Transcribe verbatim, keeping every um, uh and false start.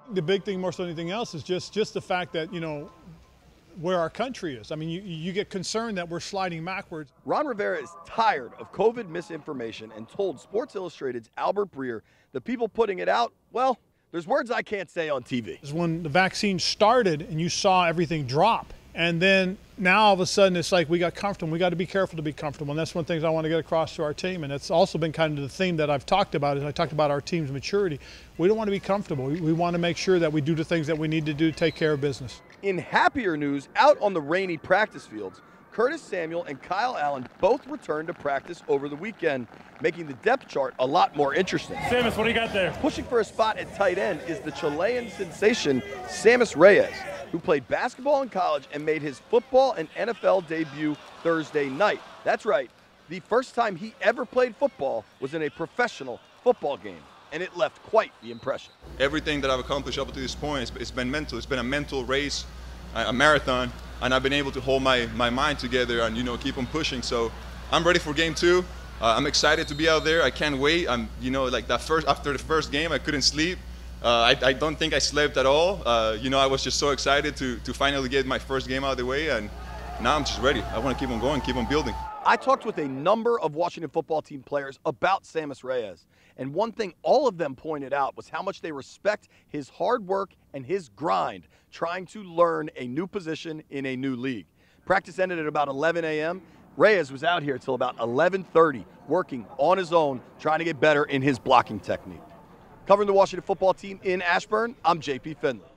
The big thing more so than anything else is just, just the fact that, you know, where our country is. I mean, you, you get concerned that we're sliding backwards. Ron Rivera is tired of COVID misinformation and told Sports Illustrated's Albert Breer the people putting it out, well, there's words I can't say on T V. When the vaccine started and you saw everything drop, and then now all of a sudden it's like we got comfortable. We got to be careful to be comfortable, and that's one of the things I want to get across to our team. And it's also been kind of the theme that I've talked about. Is I talked about our team's maturity. We don't want to be comfortable. We, we want to make sure that we do the things that we need to do to take care of business. In happier news, out on the rainy practice fields, Curtis Samuel and Kyle Allen both returned to practice over the weekend, making the depth chart a lot more interesting. Sammis, what do you got there? Pushing for a spot at tight end is the Chilean sensation Sammis Reyes, who played basketball in college and made his football and N F L debut Thursday night. That's right, the first time he ever played football was in a professional football game, and it left quite the impression. Everything that I've accomplished up to this point, it's, it's been mental. It's been a mental race, a marathon, and I've been able to hold my, my mind together and, you know, keep on pushing. So I'm ready for game two. Uh, I'm excited to be out there. I can't wait. I'm, you know, like that first, after the first game, I couldn't sleep. Uh, I, I don't think I slept at all. Uh, you know, I was just so excited to, to finally get my first game out of the way, and now I'm just ready. I want to keep on going, keep on building. I talked with a number of Washington football team players about Sammis Reyes, and one thing all of them pointed out was how much they respect his hard work and his grind trying to learn a new position in a new league. Practice ended at about eleven a m Reyes was out here till about eleven thirty, working on his own, trying to get better in his blocking technique. Covering the Washington football team in Ashburn, I'm J P Finley.